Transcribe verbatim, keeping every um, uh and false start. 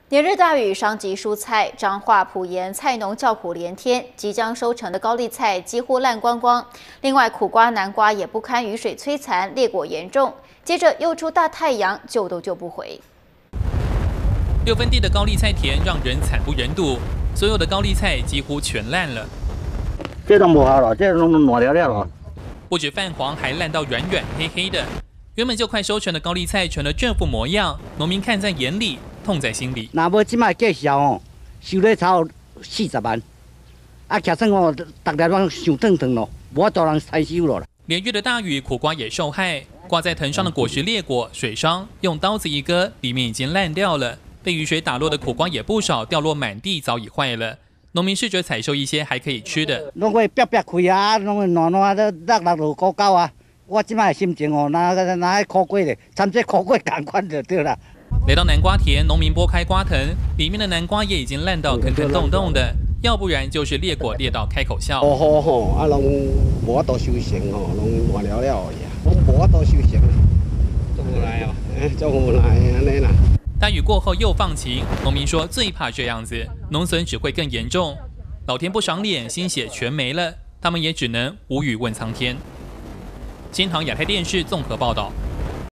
连日大雨伤及蔬菜，彰化埔盐菜农叫苦连天，即将收成的高丽菜几乎烂光光。另外，苦瓜、南瓜也不堪雨水摧残，裂果严重。接着又出大太阳，救都救不回。 六分地的高丽菜田让人惨不忍睹，所有的高丽菜几乎全烂了。 这都不好了，这都烂了了。 不止泛黄，还烂到软软黑黑的。原本就快收成的高丽菜成了这副模样，农民看在眼里，痛在心里。 那要即卖价销哦，收咧超四十万，啊，徛算哦，大家拢想腾腾咯，无法度人采收了。 连日的大雨，苦瓜也受害，挂在藤上的果实裂果、水伤，用刀子一割，里面已经烂掉了。被雨水打落的苦瓜也不少，掉落满地，早已坏了。农民试着采收一些还可以吃的， 拢会白白开啊，拢会烂烂的，落落落高高啊。我即摆心情哦，哪哪苦过咧，参这苦过同款就对了。 来到南瓜田，农民拨开瓜藤，里面的南瓜也已经烂到坑坑洞洞的，要不然就是裂果裂到开口笑。 好好吼，啊，拢无法度收成吼，拢烂了了呀，拢无法度收成，做无来哦，哎，做无来安尼啦。 大雨过后又放晴，农民说最怕这样子，农损只会更严重。老天不赏脸，心血全没了，他们也只能无语问苍天。新唐亚太电视综合报道。